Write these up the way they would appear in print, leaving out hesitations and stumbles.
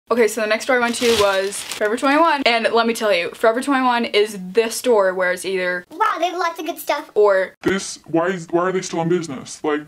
Okay, so the next store I went to was Forever 21, and let me tell you, Forever 21 is this store where it's either wow, they have lots of good stuff, or this, why are they still in business? Like,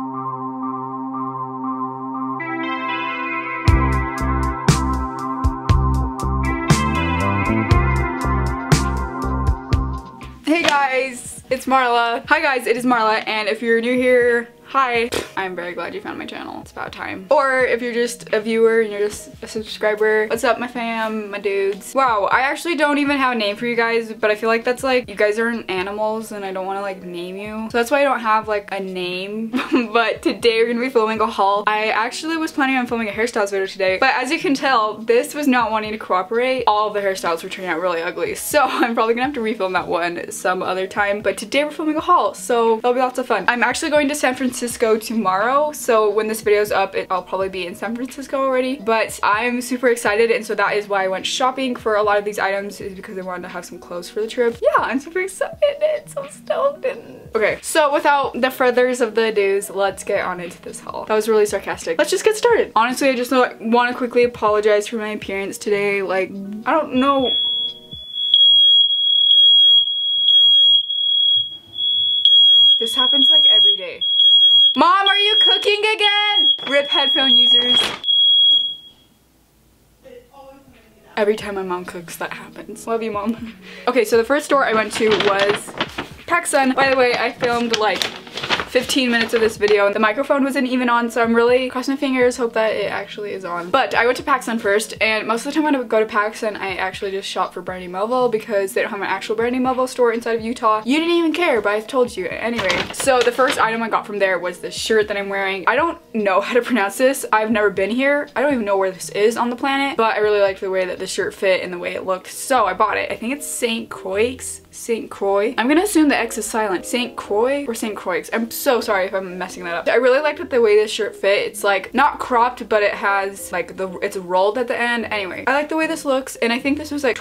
hey guys, it's Marla. Hi guys, it is Marla, and if you're new here, hi. I'm very glad you found my channel. It's about time. Or if you're just a viewer and you're just a subscriber, what's up my fam, my dudes? Wow, I actually don't even have a name for you guys, but I feel like that's like, you guys aren't animals and I don't want to like name you. So that's why I don't have like a name. But today we're gonna be filming a haul. I actually was planning on filming a hairstyles video today, but as you can tell, this was not wanting to cooperate. All of the hairstyles were turning out really ugly. So I'm probably gonna have to refilm that one some other time. But today we're filming a haul, so that'll be lots of fun. I'm actually going to San Francisco tomorrow, so when this video is up, I'll probably be in San Francisco already, but I'm super excited, and so that is why I went shopping for a lot of these items, is because I wanted to have some clothes for the trip. Yeah, I'm super excited. So stoked. Okay, so without the furthers of the ados, let's get on into this haul. That was really sarcastic. Let's just get started. Honestly, I just want to quickly apologize for my appearance today. Like, I don't know. This happens like every day. Mom, are you cooking again? RIP headphone users. Every time my mom cooks, that happens. Love you, Mom. Okay, so the first store I went to was PacSun. By the way, I filmed like 15 minutes of this video and the microphone wasn't even on, so I'm really crossing my fingers, hope that it actually is on. But I went to PacSun first, and most of the time when I would go to PacSun, I actually just shop for Brandy Melville because they don't have an actual Brandy Melville store inside of Utah. You didn't even care, but I've told you. Anyway, so the first item I got from there was this shirt that I'm wearing. I don't know how to pronounce this. I've never been here. I don't even know where this is on the planet, but I really liked the way that the shirt fit and the way it looked, so I bought it. I think it's St. Croix. St. Croix. I'm gonna assume the X is silent. St. Croix or St. Croix. I'm so sorry if I'm messing that up. I really liked the way this shirt fit. It's like not cropped, but it has like it's rolled at the end. Anyway, I like the way this looks, and I think this was like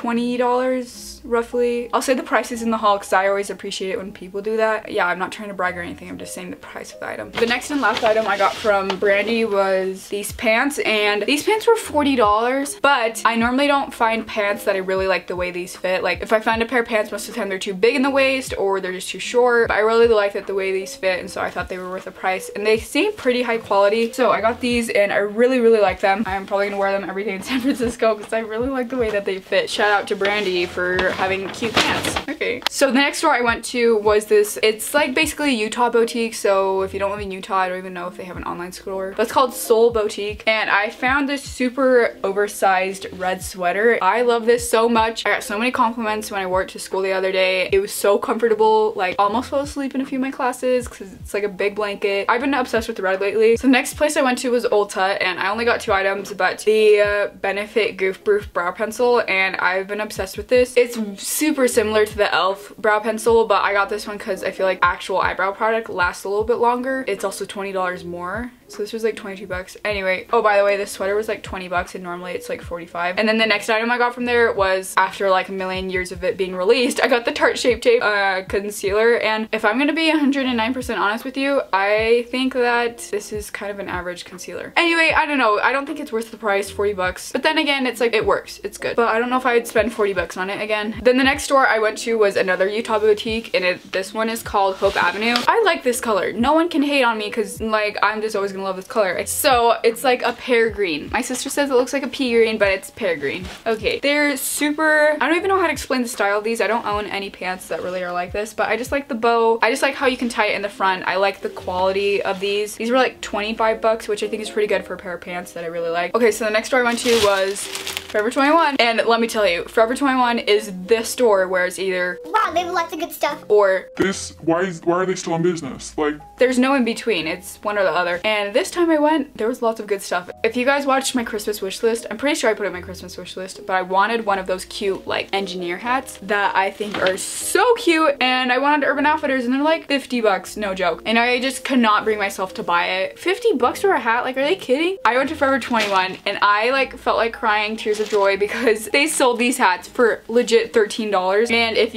$20 roughly. I'll say the prices in the haul because I always appreciate it when people do that. Yeah, I'm not trying to brag or anything. I'm just saying the price of the item. The next and last item I got from Brandy was these pants, and these pants were $40, but I normally don't find pants that I really like the way these fit. Like if I find a pair of pants, most of the time they're too big in the waist or they're just too short, but I really like that the way these fit, and so I thought they were worth the price, and they seem pretty high quality. So I got these and I really like them. I'm probably gonna wear them every day in San Francisco because I really like the way that they fit. Shout out to Brandy for having cute pants. Okay, so the next store I went to was this, it's like basically a Utah boutique, so if you don't live in Utah, I don't even know if they have an online store, but it's called Soul Boutique, and I found this super oversized red sweater. I love this so much. I got so many compliments when I wore it to school the other day. It was so comfortable, like almost fell asleep in a few of my classes because it's like a big blanket. I've been obsessed with the red lately. So the next place I went to was Ulta, and I only got 2 items, but the Benefit Goof Proof brow pencil, and I've been obsessed with this. It's super similar to the e.l.f. brow pencil, but I got this one because I feel like actual eyebrow product lasts a little bit longer. It's also $20 more. So this was like 22 bucks. Anyway, oh, by the way, this sweater was like 20 bucks and normally it's like 45. And then the next item I got from there was, after like a million years of it being released, I got the Tarte Shape Tape concealer. And if I'm gonna be 109% honest with you, I think that this is kind of an average concealer. Anyway, I don't know. I don't think it's worth the price, 40 bucks. But then again, it's like, it works. It's good. But I don't know if I would spend 40 bucks on it again. Then the next store I went to was another Utah boutique, and this one is called Hope Avenue. I like this color. No one can hate on me because like I'm just always gonna love this color. So it's like a pear green. My sister says it looks like a pea green, but it's pear green. Okay, they're super, I don't even know how to explain the style of these. I don't own any pants that really are like this, but I just like the bow. I just like how you can tie it in the front. I like the quality of these. These were like 25 bucks, which I think is pretty good for a pair of pants that I really like. Okay, so the next store I went to was Forever 21, and let me tell you, Forever 21 is this store where it's either wow, they have lots of good stuff, or this, why are they still in business? Like, there's no in between. It's one or the other. And this time I went, there was lots of good stuff. If you guys watched my Christmas wish list, I'm pretty sure I put it in my Christmas wish list, but I wanted one of those cute like engineer hats that I think are so cute, and I wanted Urban Outfitters, and they're like 50 bucks, no joke. And I just could not bring myself to buy it. 50 bucks for a hat? Like, are they kidding? I went to Forever 21 and I like felt like crying tears of joy because they sold these hats for legit $13. And if they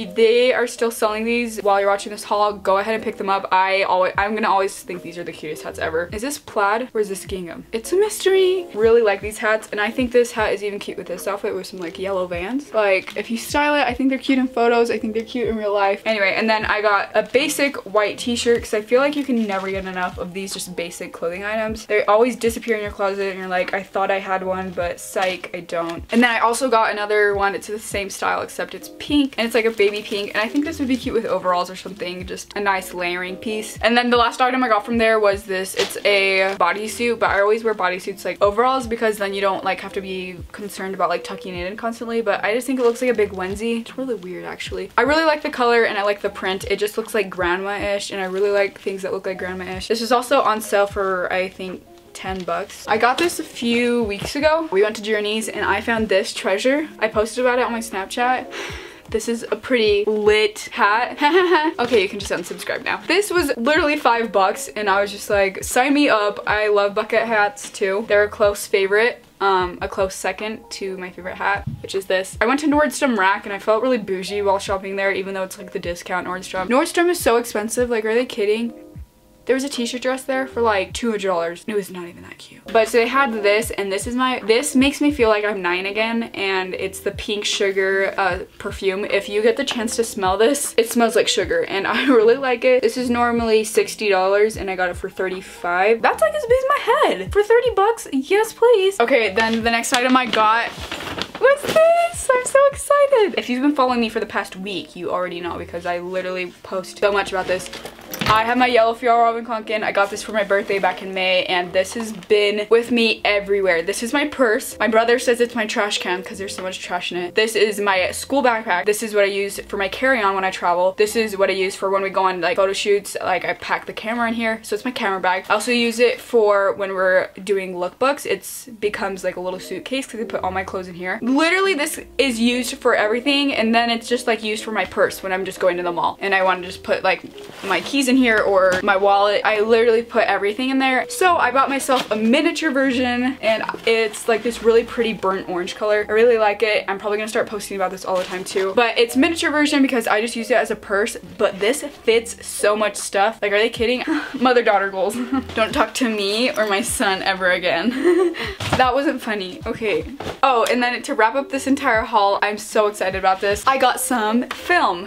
they are still selling these while you're watching this haul, go ahead and pick them up. I'm gonna always think these are the cutest hats ever. Is this plaid or is this gingham? It's a mystery. Really like these hats, and I think this hat is even cute with this outfit with some like yellow Vans. Like if you style it, I think they're cute in photos. I think they're cute in real life. Anyway, and then I got a basic white t-shirt because I feel like you can never get enough of these just basic clothing items. They always disappear in your closet and you're like, I thought I had one, but psych, I don't. And then I also got another one. It's the same style except it's pink and it's like a baby pink, and I think this would be cute with overalls or something, just a nice layering piece. And then the last item I got from there was this. It's a bodysuit, but I always wear bodysuits like overalls because then you don't like have to be concerned about like tucking it in constantly, but I just think it looks like a big onesie. It's really weird actually. I really like the color and I like the print. It just looks like grandma-ish, and I really like things that look like grandma-ish. This is also on sale for I think 10 bucks. I got this a few weeks ago. We went to Journeys and I found this treasure. I posted about it on my Snapchat. This is a pretty lit hat. Okay, you can just unsubscribe now. This was literally 5 bucks and I was just like, sign me up. I love bucket hats too. They're a close favorite. A close second to my favorite hat, which is this. I went to Nordstrom Rack and I felt really bougie while shopping there, even though it's like the discount Nordstrom. Nordstrom is so expensive, like are they kidding? There was a t-shirt dress there for like $200. It was not even that cute. But so they had this, and this makes me feel like I'm 9 again, and it's the pink sugar perfume. If you get the chance to smell this, it smells like sugar, and I really like it. This is normally $60, and I got it for $35. That's like as big as my head. For 30 bucks, yes please. Okay, then the next item I got was this. I'm so excited. If you've been following me for the past week, you already know because I literally post so much about this. I have my yellow Fjallraven Kanken. I got this for my birthday back in May, and this has been with me everywhere. This is my purse. My brother says it's my trash can because there's so much trash in it. This is my school backpack. This is what I use for my carry-on when I travel. This is what I use for when we go on like photo shoots. Like I pack the camera in here, so it's my camera bag. I also use it for when we're doing lookbooks. It becomes like a little suitcase because I put all my clothes in here. Literally, this is used for everything, and then it's just like used for my purse when I'm just going to the mall and I want to just put like my keys in here or my wallet. I literally put everything in there. So I bought myself a miniature version, and it's like this really pretty burnt orange color. I really like it. I'm probably gonna start posting about this all the time too. But it's miniature version because I just use it as a purse, but this fits so much stuff. Like, are they kidding? Mother-daughter goals. Don't talk to me or my son ever again. That wasn't funny. Okay. Oh, and then to wrap up this entire haul, I'm so excited about this. I got some film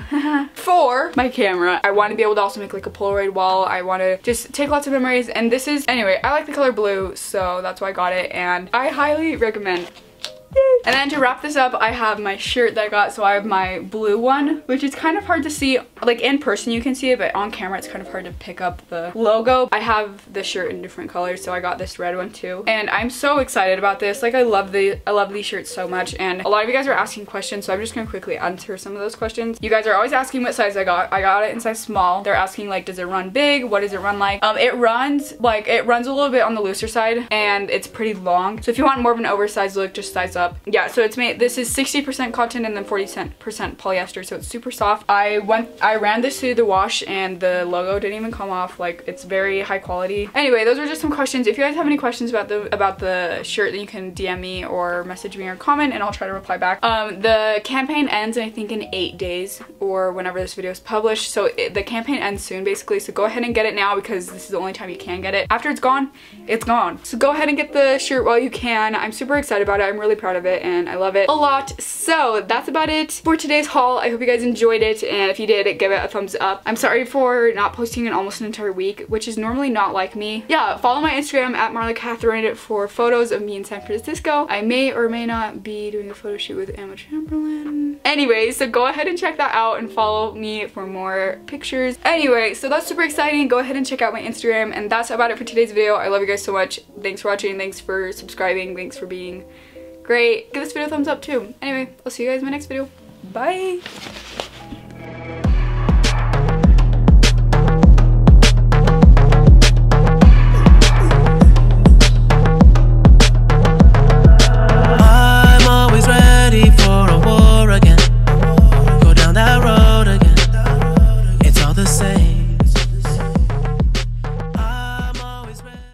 for my camera. I want to be able to also make like a Polaroid wall. I want to just take lots of memories, and this is, anyway, I like the color blue, so that's why I got it, and I highly recommend. And then to wrap this up, I have my shirt that I got. So I have my blue one, which is kind of hard to see. Like in person you can see it, but on camera it's kind of hard to pick up the logo. I have the shirt in different colors, so I got this red one too. And I'm so excited about this. Like I love these shirts so much, and a lot of you guys are asking questions, so I'm just gonna quickly answer some of those questions. You guys are always asking what size I got. I got it in size small. They're asking like, does it run big? What does it run like? It runs a little bit on the looser side, and it's pretty long. So if you want more of an oversized look, just size up. Yeah, so it's made, this is 60% cotton and then 40% polyester, so it's super soft. I ran this through the wash and the logo didn't even come off. Like, it's very high quality. Anyway, those are just some questions. If you guys have any questions about the shirt, then you can DM me or message me or comment and I'll try to reply back. The campaign ends I think in 8 days or whenever this video is published, so the campaign ends soon basically, so go ahead and get it now because this is the only time you can get it. After it's gone, it's gone. So go ahead and get the shirt while you can. I'm super excited about it. I'm really proud of it and I love it a lot. So that's about it for today's haul. I hope you guys enjoyed it, and if you did, give it a thumbs up. I'm sorry for not posting in almost an entire week, which is normally not like me. Yeah, follow my Instagram at Marla Catherine for photos of me in San Francisco. I may or may not be doing a photo shoot with Emma Chamberlain. Anyway, so go ahead and check that out and follow me for more pictures. Anyway, so that's super exciting. Go ahead and check out my Instagram, and that's about it for today's video. I love you guys so much. Thanks for watching. Thanks for subscribing. Thanks for being great. Give this video a thumbs up too. Anyway, I'll see you guys in my next video. Bye!